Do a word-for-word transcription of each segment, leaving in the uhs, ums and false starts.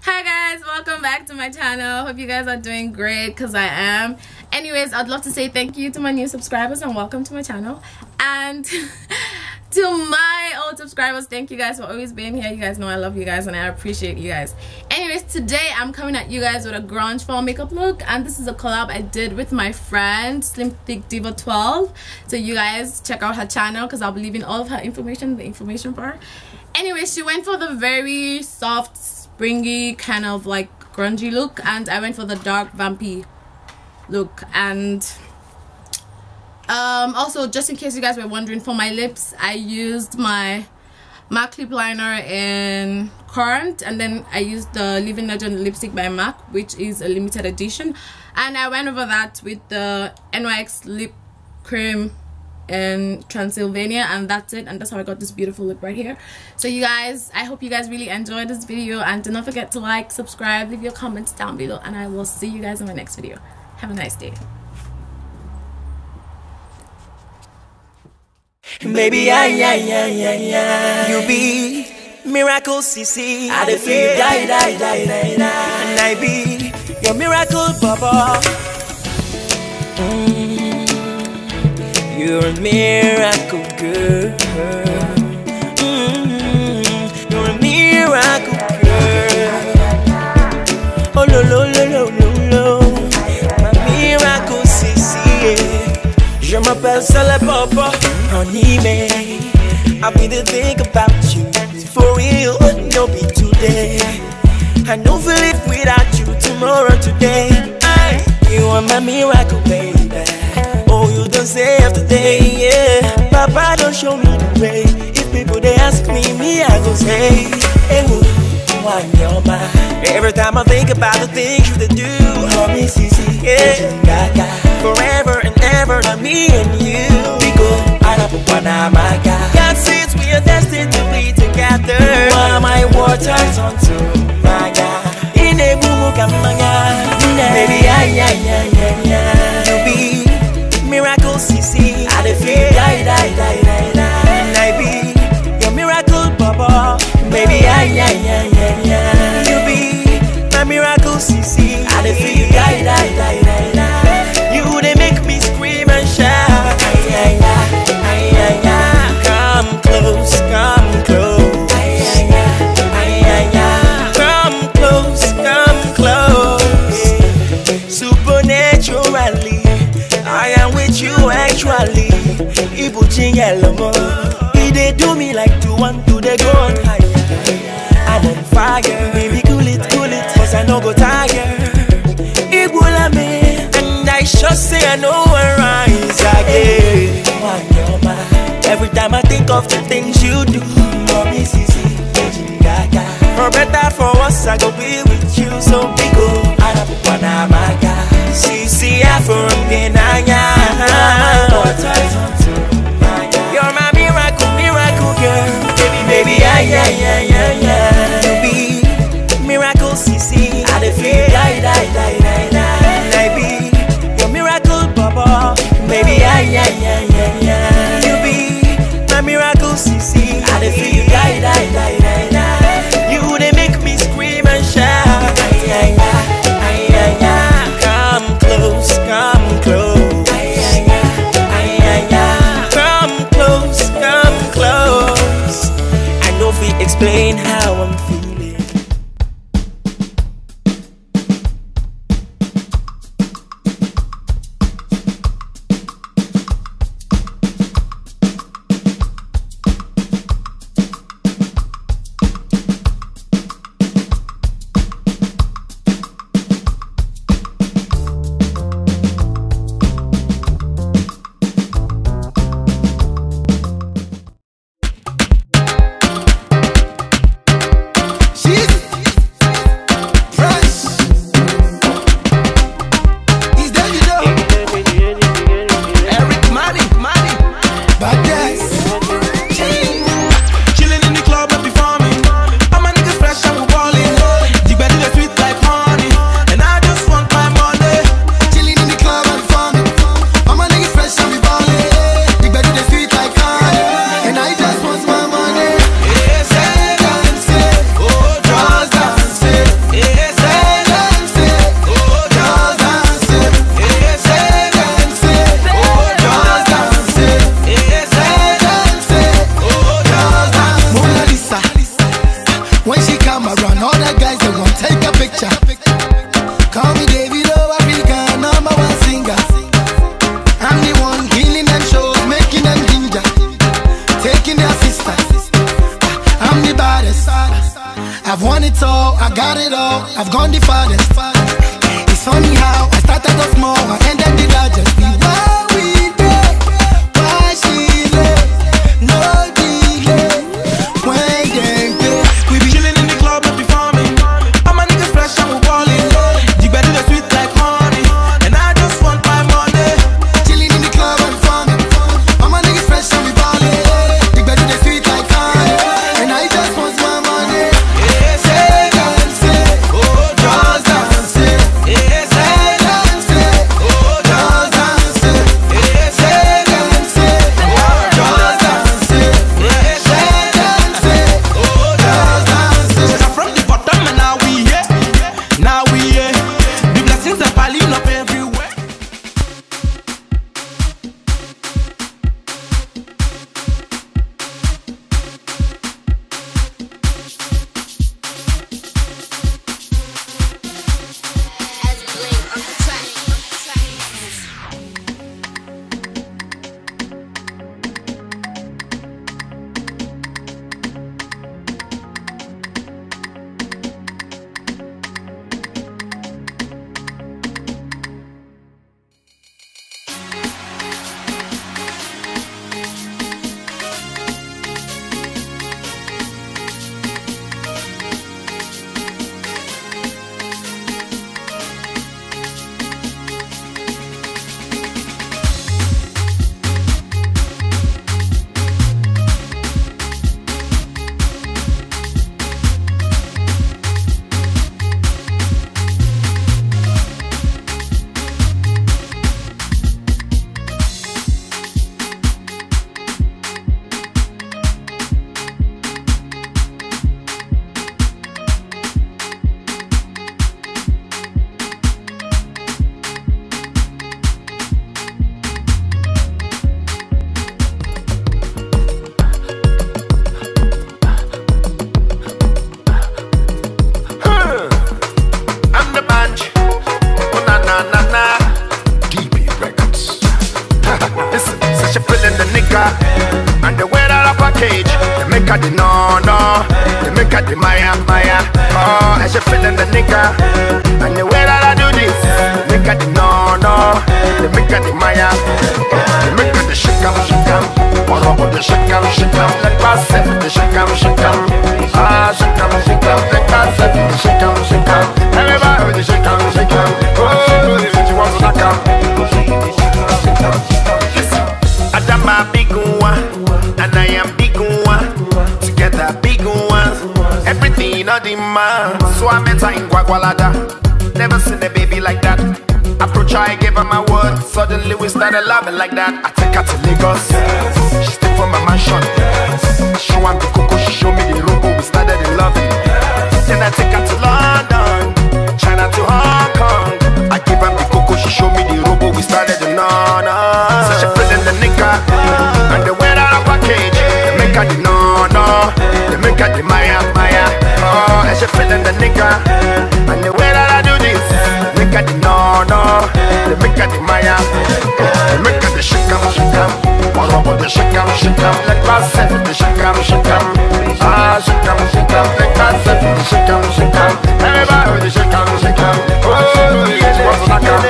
Hi guys, welcome back to my channel. Hope you guys are doing great because I am. Anyways, I'd love to say thank you to my new subscribers and welcome to my channel. And to my old subscribers, thank you guys for always being here. You guys know I love you guys and I appreciate you guys. Anyways, today I'm coming at you guys with a grunge fall makeup look, and this is a collab I did with my friend Slim Thick Diva twelve. So you guys check out her channel because I'll be leaving all of her information in the information bar. Anyway, she went for the very soft, springy kind of like grungy look, and I went for the dark vampy look. And um also, just in case you guys were wondering, for my lips I used my MAC lip liner in Current, and then I used the Living Legend lipstick by MAC, which is a limited edition, and I went over that with the N Y X lip cream in Transylvania, and that's it. And that's how I got this beautiful look right here. So you guys, I hope you guys really enjoyed this video, and do not forget to like, subscribe, leave your comments down below, and I will see you guys in my next video. Have a nice day. Baby, yeah, yeah, yeah, yeah, yeah. You be miracle C C. I dey feel you die, die, die, die, die. And I be your miracle baba. Mm. You're a miracle girl. Mm-hmm. You're a miracle girl. Oh lo lo lo lo lo lo. My miracle C C. Je m'appelle Sale Papa. Honey man, I've been to think about you. For real, no be today. I know feel it without you tomorrow, today. I, you are my miracle baby. Oh, you don't say after day, yeah. Papa don't show me the way. If people they ask me, me I go say, hey, why your mind? Every time I think about the things you do, homie, C C, yeah. Forever and ever, not me and you. Because I don't want my God. God says we are destined to be together. Why my water turns to my God? In a boo, come on, baby, yeah, yeah, yeah, yeah, yeah. You be miracle C C. I dey feel die, die, die, die, die. And I be your miracle baba. Baby, yeah, yeah, yeah, yeah, yeah. You be my miracle C C. I dey feel die, die, die, die, die. You they make me scream and shout. Ay, ay, ay, ay, ay, ay. Come close, come close. Ay, ay, ay, ay, ay. Come close, come close. Supernaturally, I am with you actually. Ibu chingelomo. He they do me like to want to they go on higher. I'm on fire, baby cool it, cool it, cause I no go tired. Ibu la me, and I sure say I know I rise again. Every time I think of the things you do, mommy, sissy, for better, for worse, I go be with you. So big oh, I don't want to my God. Sissy, I for Kenanya. You're my miracle, miracle girl. Baby, baby, yeah, yeah, yeah, yeah, yeah. You be miracle C C. I dey feel die, die, die, die, die. And I be your miracle baba. Baby, yeah, yeah, yeah, yeah, yeah. You be my miracle C C. I dey feel die, die, die, die, die. You they make me scream and shout. Ay, ay, ay, ay, ay, ay. Come close, come I'm around all the guys that won't take a picture. Call me Davido, Africa, number one singer. I'm the one killing them shows, making them ginger, taking their sisters. I'm the baddest. I've won it all, I got it all, I've gone the farthest. It's funny how I started off small, I ended the largest. Why we did, why she left, no delay. When they pay, We be chilling in the club, not be farming. All my niggas fresh, I'm balling. You better the sweet like honey, and I just want my money. chilling in the club and farming. All my niggas fresh and we ballin'. They better the sweet like honey, and I just want my money. Yeah, say, Dance it, oh, just dance it. yeah, say, Dance it, oh, just dance it. yeah, say, Dance it, just dance it. yeah, say, Dance it, oh, just dance it. Start from the bottom and now we here, now we here. The blessings are piling up everywhere. I'm the bunch. Oh na na na na. D B Records. Listen, such a feeling the nigga. And the way that I package, they make a the no no, they make a the Maya Maya. Oh, as you feeling the nigga. And the way that I do this, they make a the no no, they make a the Maya. They make a the shikam shikam. What about the shikam shikam? Let us say the shikam shikam. Ah, shikam shikam. Let us say the shikam shikam. Everybody with the shikam shikam. Oh, the bitch wants to knock out. Listen, I'm a big one, and I am big one. Together, big ones. Everything on demand. So I met her in Guagualada. Never seen a baby like that. Approach her, I gave her my word. Suddenly we started loving like that. I take her to Lagos. She stayed from my mansion. She want the cocoa, she show me the robo. We started in loving. Then I take her to London, China to Hong Kong. I give her the cocoa, she show me the robo. We started in no-no. Such a feeling the nigga. And the way that I package, they make her the no-no, they make her the Maya Maya. Oh, and she feeling the nigga. And the way that I do this, make her the no-no, they make her the Maya. They make her the shikam shikam. What about the shikam shikam? Let us say the shikam shikam. Ah, shikam shikam. Let us say the shikam shikam. Everybody with the shikam shikam. Oh, yes, what's that come?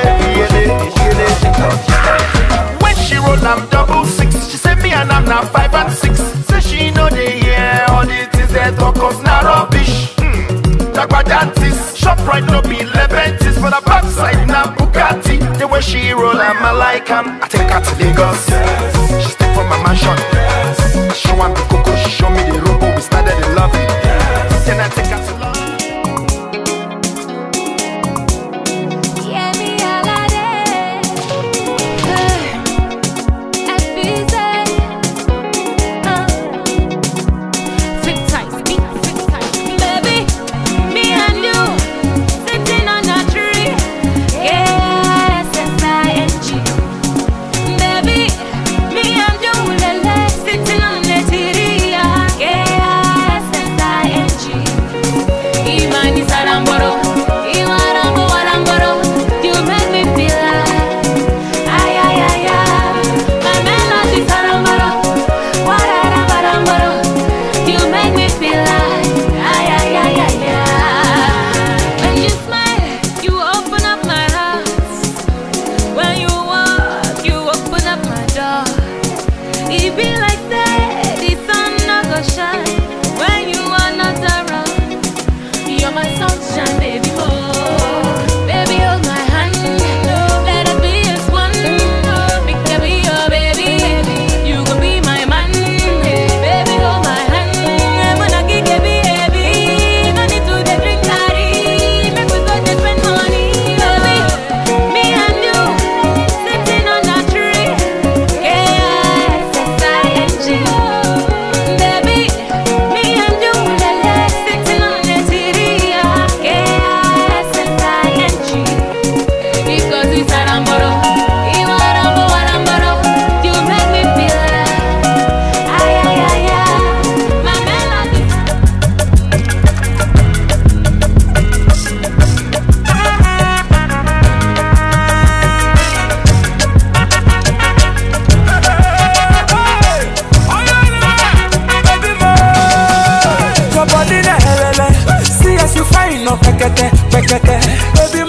When she roll, I'm double six. She said me and I'm now five and six. Say she know they hear all the things they talk us now rubbish. Dagba dantis, shop right no be Leventis. For the backside now Bugatti. The way she roll, I'm a like am. I take her to Lagos. She stay from my mansion. She want the cocoa, she show me the robo. We started in loving. Then I take her to love. Sitting on the T V, yeah, yeah, S S I N G. Saramboro. Iwarambo, waramboro. You make me feel like, ay, ay, ay, ay. My melody Saramboro. Warara, waramboro. You make me feel like, ay, ay, ay, ay, ay. When you smile, you open up my heart. When you walk, you open up my door. It be like that, the sun not go shine when you are not around. You're my sunshine, baby. Oh, baby, hold my hand. Let us be as one. Me can be your baby. You can be my man. Baby, hold my hand. When I kick it, baby, no need to dey drink party. Make we go dey spend money, baby. Me and you sitting on that tree. K I S S I N G. Baby, me and you sitting on the tree. K I S S I N G. Because it's Saramboro. Iwarambo, waramboro. You make me feel like, ay, ay, ay, ay. My melody. Your body the hell, see as you find no pekete, pekete. Baby